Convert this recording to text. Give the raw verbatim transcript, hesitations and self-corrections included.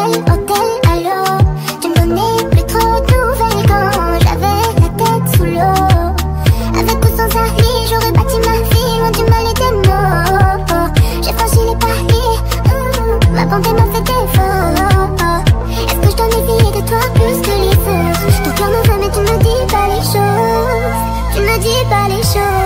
hôtel, hôtel, allô. Tu me donnais plus trop de nouvelles quand j'avais la tête sous l'eau. Avec ou sans amis, j'aurais bâti ma vie loin du mal et des mots. J'ai franchi les paliers, mmh, ma bonté m'a fait défaut. Est-ce que je dois méfier de toi plus que les autres? Ton cœur me veut mais tu ne me dis pas les choses. Tu ne me dis pas les choses.